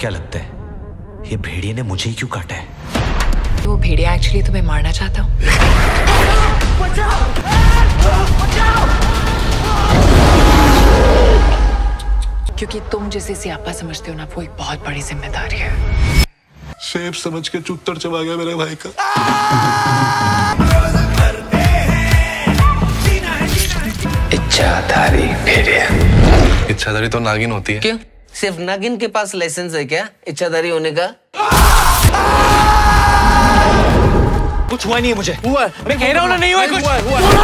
क्या लगता है ये भेड़िए ने मुझे ही क्यों काटा है? वो भेड़िया एक्चुअली तुम्हें मारना चाहता हूँ। क्योंकि तुम जिसे सियापा समझते हो ना, वो एक बहुत बड़ी जिम्मेदारी है। शेप समझ के चुत्तर चबा गया मेरे भाई का। इच्छाधारी भेड़िया। इच्छाधारी तो नागिन होती है। क्यों? सिर्फ नागिन के पास लाइसेंस है क्या इच्छाधारी होने का? कुछ हुआ नहीं है मुझे। हुआ मैं कह रहा हूँ ना, नहीं हुआ कुछ।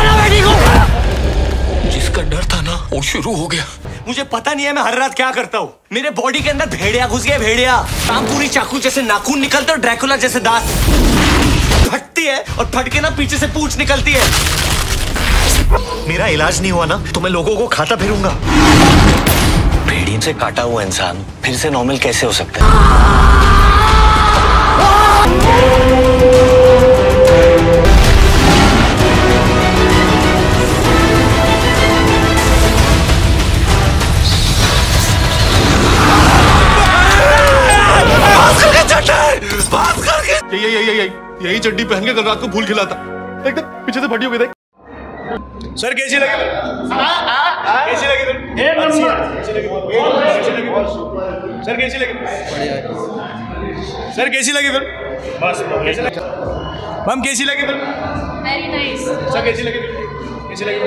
जिसका डर था ना वो शुरू हो गया। मुझे पता नहीं है मैं हर रात क्या करता हूँ। मेरे बॉडी के अंदर भेड़िया घुस गया। भेड़िया तामपूरी चाकू जैसे नाखून निकलते और ड्रैकुला जैसे दांत। फटती है और फट के ना पीछे से पूंछ निकलती है। मेरा इलाज नहीं हुआ ना तो मैं लोगों को खाता फिरूंगा। भेड़िए से काटा हुआ इंसान फिर से नॉर्मल कैसे हो सकता है? यही चड्डी पहन के कल रात को फूल खिलाता। एकदम पीछे से फटी हो गई थी। सर कैसी लगी? कैसी लगी? सर कैसी लगी? सर कैसी लगी? मैम कैसी लगी? Very nice. सर कैसी लगी? कैसी लगी?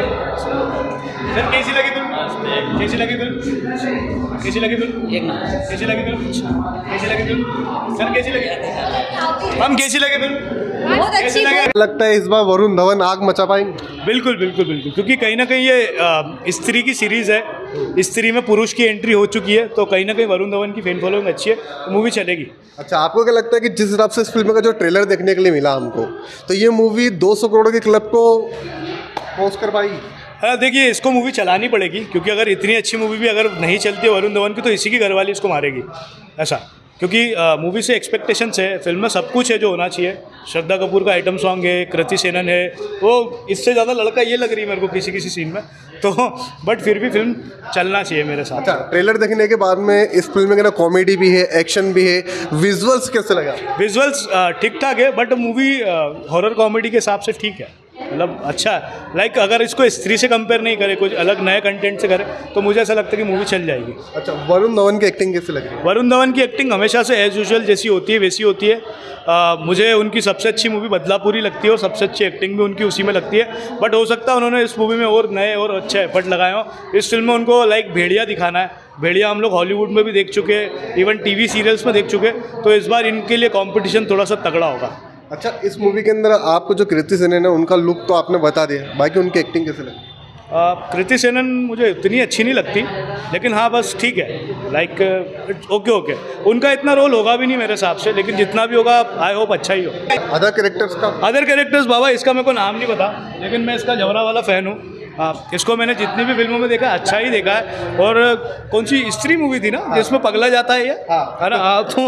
सर कैसी लगी? कैसी लगी? कैसी लगी? कैसी लगी? कैसी लगी? सर कैसी लगी? मैम कैसी लगी? बहुत अच्छी। लगता है इस बार वरुण धवन आग मचा पाएंगे। बिल्कुल बिल्कुल बिल्कुल, क्योंकि कहीं ना कहीं ये स्त्री की सीरीज है। स्त्री में पुरुष की एंट्री हो चुकी है, तो कहीं ना कहीं वरुण धवन की फैन फॉलोइंग अच्छी है, तो मूवी चलेगी। अच्छा, आपको क्या लगता है कि जिस हिसाब से इस फिल्म का जो ट्रेलर देखने के लिए मिला हमको, तो ये मूवी 200 करोड़ के क्लब को क्रॉस कर पाएगी? हाँ देखिए, इसको मूवी चलानी पड़ेगी, क्योंकि अगर इतनी अच्छी मूवी भी अगर नहीं चलती है वरुण धवन की, तो इसी की घरवाली इसको मारेगी ऐसा। क्योंकि मूवी से एक्सपेक्टेशंस है, फिल्म में सब कुछ है जो होना चाहिए। श्रद्धा कपूर का आइटम सॉन्ग है, कृति सेनन है, वो इससे ज़्यादा लड़का ये लग रही है मेरे को किसी किसी सीन में, तो बट फिर भी फिल्म चलना चाहिए मेरे साथ। अच्छा, ट्रेलर देखने के बाद में इस फिल्म में ना कॉमेडी भी है, एक्शन भी है, विजुअल्स कैसे लगा? विजुअल्स ठीक ठाक है, बट मूवी हॉरर कॉमेडी के हिसाब से ठीक है, मतलब अच्छा है। लाइक अगर इसको स्त्री से कंपेयर नहीं करे, कुछ अलग नए कंटेंट से करे, तो मुझे ऐसा लगता है कि मूवी चल जाएगी। अच्छा, वरुण धवन की एक्टिंग कैसे लग रही है? वरुण धवन की एक्टिंग हमेशा से एज यूजुअल जैसी होती है वैसी होती है। मुझे उनकी सबसे अच्छी मूवी बदलापुरी लगती है और सबसे अच्छी एक्टिंग भी उनकी उसी में लगती है। बट हो सकता है उन्होंने इस मूवी में और नए और अच्छे एफर्ट लगाए हों। इस फिल्म में उनको लाइक भेड़िया दिखाना है। भेड़िया हम लोग हॉलीवुड में भी देख चुके हैं, इवन टीवी सीरियल्स में देख चुके हैं, तो इस बार इनके लिए कॉम्पिटिशन थोड़ा सा तगड़ा होगा। अच्छा, इस मूवी के अंदर आपको जो कृति सेनन है उनका लुक तो आपने बता दिया, बाकी उनकी एक्टिंग कैसे लगी? कृति सेनन मुझे इतनी अच्छी नहीं लगती, लेकिन हाँ बस ठीक है, लाइक ओके। उनका इतना रोल होगा भी नहीं मेरे हिसाब से, लेकिन जितना भी होगा आई होप अच्छा ही हो। अदर कैरेक्टर्स बाबा इसका मेरे को नाम नहीं पता, लेकिन मैं इसका जबरा वाला फ़ैन हूँ। इसको मैंने जितनी भी फिल्मों में देखा अच्छा ही देखा है। और कौन सी स्त्री मूवी थी ना जिसमें पगला जाता है ये, है ना?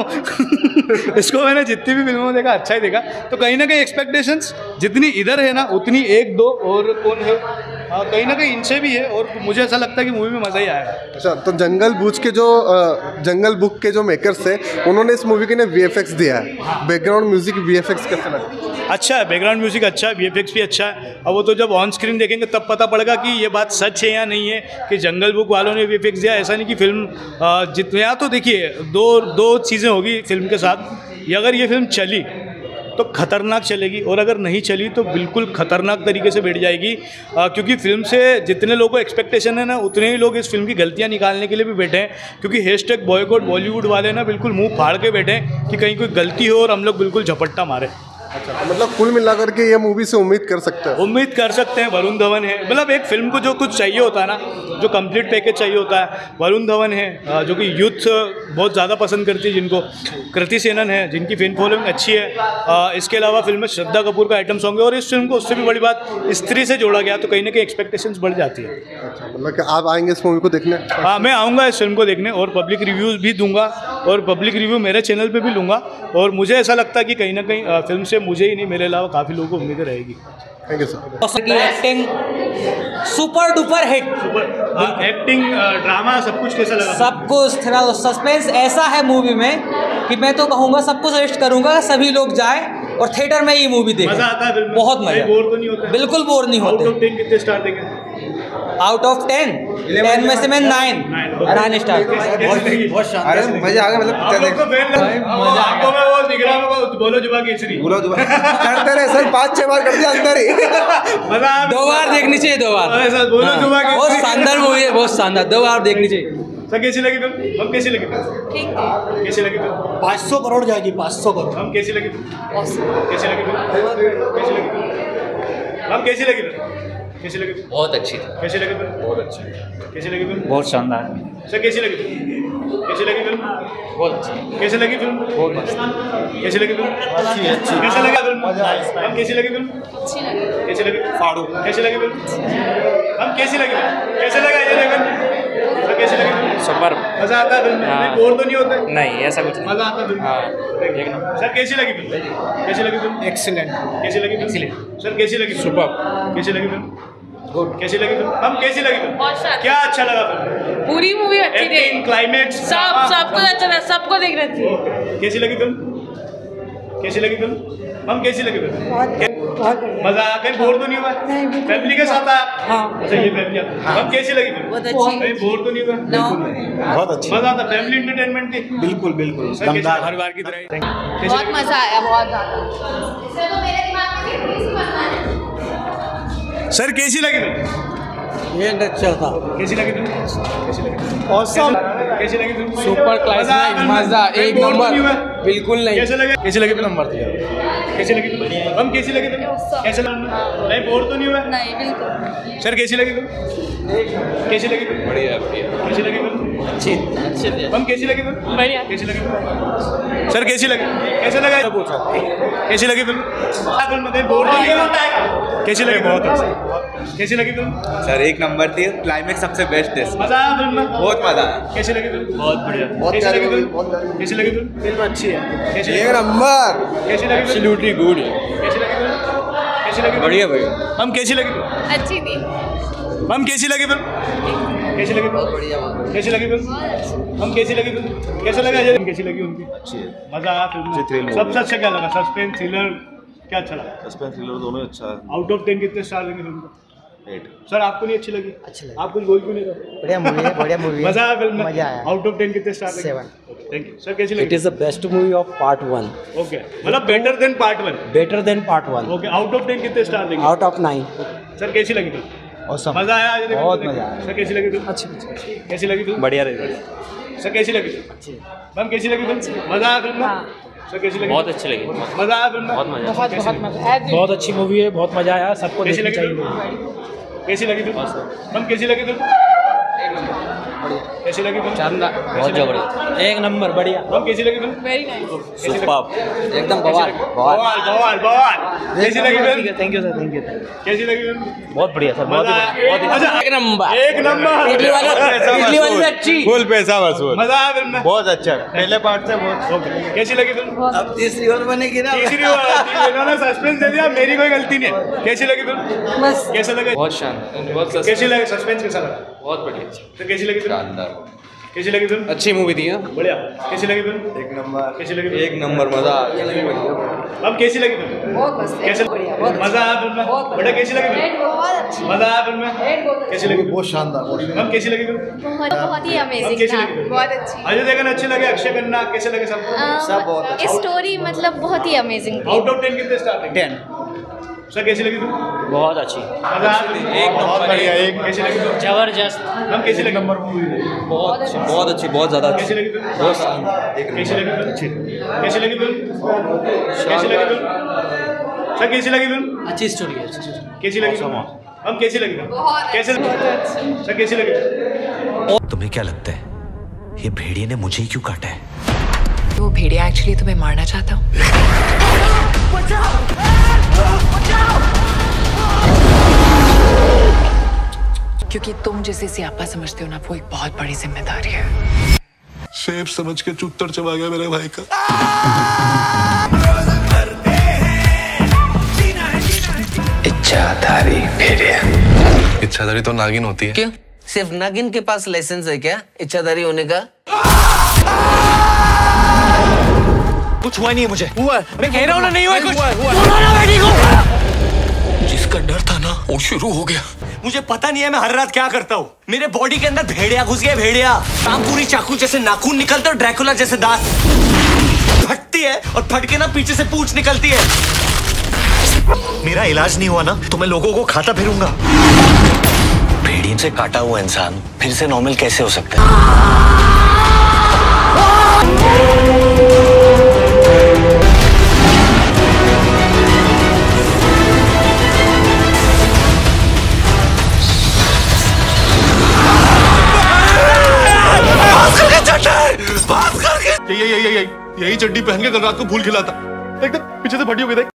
तो इसको मैंने जितनी भी फिल्मों में देखा अच्छा ही देखा। तो कहीं ना कहीं एक्सपेक्टेशंस जितनी इधर है ना उतनी एक दो और कौन है कहीं ना कहीं इनसे भी है, और मुझे ऐसा लगता है कि मूवी में मज़ा ही आया। अच्छा, तो जंगल बुक के जो मेकर्स थे उन्होंने इस मूवी के लिए VFX दिया है, बैकग्राउंड म्यूजिक VFX कैसे लगा? अच्छा है, बैकग्राउंड म्यूजिक अच्छा है, VFX भी अच्छा है। अब वो तो जब ऑन स्क्रीन देखेंगे तब पता पड़ेगा कि ये बात सच है या नहीं है कि जंगल बुक वालों ने VFX दिया। ऐसा नहीं कि फिल्म जितना, तो देखिए दो चीज़ें होगी फिल्म के साथ। ये अगर ये फिल्म चली तो खतरनाक चलेगी, और अगर नहीं चली तो बिल्कुल खतरनाक तरीके से बैठ जाएगी। क्योंकि फिल्म से जितने लोगों को एक्सपेक्टेशन है ना, उतने ही लोग इस फिल्म की गलतियां निकालने के लिए भी बैठे हैं। क्योंकि हैशटैग बॉयकॉट बॉलीवुड वाले ना बिल्कुल मुंह फाड़ के बैठे हैं कि कहीं कोई गलती हो और हम लोग बिल्कुल झपट्टा मारे। अच्छा, तो मतलब कुल मिलाकर के ये मूवी से उम्मीद कर सकते हैं वरुण धवन है। मतलब एक फिल्म को जो कुछ चाहिए होता है ना, जो कंप्लीट पैकेज चाहिए होता है, वरुण धवन है जो कि यूथ बहुत ज़्यादा पसंद करती है जिनको, कृति सेनन है जिनकी फैन फॉलोइंग अच्छी है, इसके अलावा फिल्म में श्रद्धा कपूर का आइटम सॉन्ग है, और इस फिल्म को उससे भी बड़ी बात स्त्री से जोड़ा गया, तो कहीं ना कहीं एक्सपेक्टेशंस बढ़ जाती है। अच्छा, मतलब कि आप आएंगे इस मूवी को देखने? हाँ, मैं आऊँगा इस फिल्म को देखने, और पब्लिक रिव्यूज़ भी दूंगा, और पब्लिक रिव्यू मेरे चैनल पर भी लूँगा। और मुझे ऐसा लगता है कि कहीं ना कहीं फिल्म से मुझे ही नहीं, मेरे अलावा काफ़ी लोगों को उम्मीदें रहेगी। Thank you sir. की acting super duper hit. Acting, drama, सब कुछ कैसा लगा? सब कुछ थोड़ा सस्पेंस ऐसा है मूवी में कि मैं तो कहूँगा, सबको सजेस्ट करूँगा सभी लोग जाएं और थिएटर में ये मूवी देखें। मजा आता है फिल्म में? बहुत मजा। बोर तो नहीं होता? बिल्कुल बोर नहीं होते। आउट ऑफ 10 कितने स्टार देंगे? आउट ऑफ 10 में से मैं 9 स्टार। बहुत शानदार। अरे मजा आ गया, मतलब आप लोग को आंखों में वो निगरान में बोलो जुबा केसरी करते रहे सर, 5-6 बार कर दिया अंदर ही। मजा 2 बार देखनी चाहिए, 2 बार। ऐसा बोलो जुबा केसरी। बहुत शानदार मूवी है, बहुत शानदार, 2 बार देखनी चाहिए। सर कैसी लगी फिल्म? हम कैसी लगी फिल्म? ठीक है। कैसी लगी फिल्म? 500 करोड़ जाएगी, 500 करोड़। हम कैसी लगी फिल्म? कैसी लगी फिल्म? कैसी लगी फिल्म? हम कैसी लगी फिल्म? कैसी लगी फिल्म? बहुत अच्छी थी। कैसी लगी फिल्म? बहुत अच्छी। कैसी लगी फिल्म? बहुत शानदार। सर कैसी लगी फिल्म? कैसी लगी फिल्म? बहुत अच्छी। कैसी लगी फिल्म? बहुत मस्त। कैसी लगी फिल्म? अच्छी अच्छी। कैसा लगा फिल्म? हम कैसी लगी फिल्म? अच्छी लगी। कैसी लगी? फाड़ू। कैसी लगी फिल्म? हम कैसी लगी फिल्म? कैसे लगा ये लेकिन? सर कैसी लगी फिल्म? सुपर। मजा आता है फिल्म में? नहीं, बोर तो नहीं होते? नहीं, ऐसा कुछ नहीं। मजा आता है फिल्म? हाँ, एक नंबर। सर कैसी लगी फिल्म? कैसी लगी फिल्म? एक्सीलेंट। कैसी लगी फिल्म? सर कैसी लगी? सुपर। कैसी लगी फिल्म? गुड। कैसी लगी फिल्म? हम कैसी लगी फिल्म? बहुत शानदार। क्या अच्छा लगा फिल्म? पूरी मूवी अच्छी थी। एक्टिंग, क्लाइमेक्स, सब कुछ अच्छा था, सबको देखना चाहिए। कैसी लगी फिल्म? कैसी लगी फिल्म? हम कैसी लगी फिल्म? मजा आ, कहीं बोर तो नहीं हुआ? फैमिली के साथ आया? हाँ। अच्छा, ये फैमिली। हम कैसी लगी फिल्म? बहुत अच्छी। कहीं बोर तो नहीं हुआ? बहुत अच्छी। मजा आता, फैमिली एंटरटेनमेंट थी। बिल्कुल बिल्कुल सर, कैसी दमदार। लगी? हर बार की तरह। कैसी बहुत लगी? मजा आया, बहुत ज्यादा। सर कैसी लगी फिल्म? ये अच्छा था। कैसी लगी फिल्म? कैसी लगी फिल्म? ऑसम। कैसी लगी फिल्म? सुपर क्लाइमेक्स, मजा, एक बोर तो नंबर। नहीं हुआ? बिल्कुल नहीं। कैसे लगे? कैसी लगी फिल्म? नंबर दिया। कैसी लगी फिल्म? हम कैसी लगी फिल्म? कैसे लगा? नहीं, बोर तो नहीं हुआ? नहीं, बिल्कुल। सर कैसी लगी फिल्म? कैसी लगी फिल्म? बढ़िया बढ़िया। कैसी लगी फिल्म? अच्छी अच्छी। हम कैसी लगी फिल्म? बढ़िया। कैसी लगी फिल्म? सर कैसी लगी? कैसे लगा? कैसी लगी फिल्म? फिल्म में बोर तो नहीं हुआ? कैसी लगी? बहुत अच्छी। कैसी लगी फिल्म? सर एक नंबर थी, क्लाइमेक्स सबसे बेस्ट है। मजा आया फिल्म में? बहुत मजा आया। कैसी लगी फिल्म? बहुत बढ़िया। कैसी लगी फिल्म? कैसी लगी फिल्म? फिल्म अच्छी है। कैसी एक नंबर। कैसी लगी फिल्म? एब्सोल्युटली गुड है। कैसी लगी फिल्म? कैसी लगी? बढ़िया बढ़िया। हम कैसी लगी फिल्म? अच्छी थी। हम कैसी लगी फिल्म? कैसी लगी फिल्म? कैसी लगी फिल्म? हम कैसी लगी फिल्म? कैसा लगा? ये कैसी लगी उनकी? अच्छी है। मजा आया फिल्म में? सबसे अच्छा क्या लगा? सस्पेंस, थ्रिलर, क्या अच्छा लगा? सस्पेंस थ्रिलर दोनों अच्छा है। आउट ऑफ 10 कितने स्टार देंगे फिल्म को? 8। सर आपको नहीं अच्छी लगी? अच्छी लगी। आप कुछ बोल क्यों नहीं रहे? बढ़िया मूवी है, बढ़िया मूवी है। मजा आया फिल्म में? मजा आया। आउट ऑफ 10 कितने स्टार देंगे? 7। Thank you sir. कैसी लगी? Is the best movie of part 1। Okay, मतलब better than part 1। Better than part 1। Okay, out of 10 कितने स्टार देंगे? Out of 9। सर कैसी लगी फिल्म? ऑसम। मजा आया? आज देखो, बहुत देखो। मजा आया। सर कैसी लगी फिल्म? अच्छी। कैसी लगी फिल्म? बढ़िया रही। सर कैसी लगी फिल्म? अच्छी। मैम कैसी लगी फिल्म? मजा आया फिल्म में? सर कैसी लगी? बहुत अच्छी लगी। मजा आया फिल्म में? बहुत मजा। बहुत अच्छी मूवी है, बहुत मजा आया, सबको कैसी देखनी लगी चाहिए। फिल्म? कैसी लगी फिल्म? मैम कैसी लगी फिल्म? कैसी लगी फिल्म? शानदार, बहुत जबरदस्त। एक नंबर, बढ़िया। मैम कैसी लगी फिल्म? Very nice. सुपर। एकदम बवाल। बवाल बवाल बवाल। कैसी लगी film? Thank you sir, thank you. कैसी लगी फिल्म? बहुत बढ़िया सर। बहुत मजा आया? अच्छा, एक नंबर। एक नंबर। इडली वाली भी अच्छी। फुल पैसा वसूल। मजा आया फिल्म में? बहुत अच्छा। पहले पार्ट से बहुत। ओके, कैसी लगी फिल्म? अब तीसरी और बनेगी ना। तीसरी बार इन्होंने सस्पेंस दे दिया, मेरी कोई गलती नहीं है। कैसी लगी फिल्म? बस। कैसा लगा? बहुत शानदार। बहुत कैसी लगी? सस्पेंस कैसा लगा? बहुत बढ़िया। तो कैसी लगी फिल्म? शानदार। कैसी लगी फिल्म? अच्छी मूवी थी। बढ़िया। कैसी लगी फिल्म? एक नंबर। कैसी लगी फिल्म? एक नंबर मजा। अब कैसी लगी फिल्म? बहुत मस्त। कैसे? मजा आया फिल्म में? बड़ा कैसी लगी फिल्म? बहुत अच्छी। मजा आया फिल्म में? कैसी लगी? बहुत शानदार। अब कैसी लगी फिल्म? बहुत ही अब अमेजिंग कैसी था। लगी फिल्म? बहुत अच्छी। अजय देवगन अच्छे लगे, अक्षय खन्ना कैसे लगे सबको? सब बहुत अच्छी। स्टोरी मतलब बहुत ही अमेजिंग थी। आउट ऑफ 10 कितने स्टार देंगे? 10। सर कैसी लगी फिल्म? बहुत अच्छी। मजा आया फिल्म? एक नंबर। बढ़िया। एक कैसी लगी फिल्म? जबरदस्त। हम कैसी लगी? बहुत अच्छी, बहुत अच्छी, बहुत ज्यादा कैसी लगी फिल्म? कैसी लगी फिल्म? कैसी लगी फिल्म? कैसी लगी फिल्म? सर कैसी लगी फिल्म? अच्छी स्टोरी है। कैसी लगी फिल्म? हम कैसी लगी फिल्म? कैसे? सर कैसी लगी फिल्म? तुम्हें क्या लगता है ये भेड़िए ने मुझे ही क्यों काटा है? वो भेड़िया एक्चुअली तुम्हें मारना चाहता हूँ। क्योंकि तुम जिसे सियापा समझते हो ना, वो एक बहुत बड़ी जिम्मेदारी है। शेप समझ के चुत्तर चबा गया मेरे भाई का। इच्छाधारी भेड़िया। इच्छाधारी तो नागिन होती है। क्यों? सिर्फ नागिन के पास लाइसेंस है क्या इच्छाधारी होने का? कुछ हुआ नहीं है मुझे। हुआ मैं कह रहा हूँ ना, नहीं हुआ कुछ। जिसका डर था ना वो शुरू हो गया। मुझे पता नहीं है मैं हर रात क्या करता हूँ। मेरे बॉडी के अंदर भेड़िया घुस गया, भेड़िया। तामपूरी चाकू जैसे नाखून निकलते और ड्रैकुला जैसे दांत। फटती है और फट के ना पीछे से पूंछ निकलती है। मेरा इलाज नहीं हुआ ना तो मैं लोगों को खाता फिरूंगा। भेड़ियों से काटा हुआ इंसान फिर से नॉर्मल कैसे हो सकता है? यही चड्डी पहन के कल रात को फूल खिलाता। एकदम पीछे से फटी हो गई।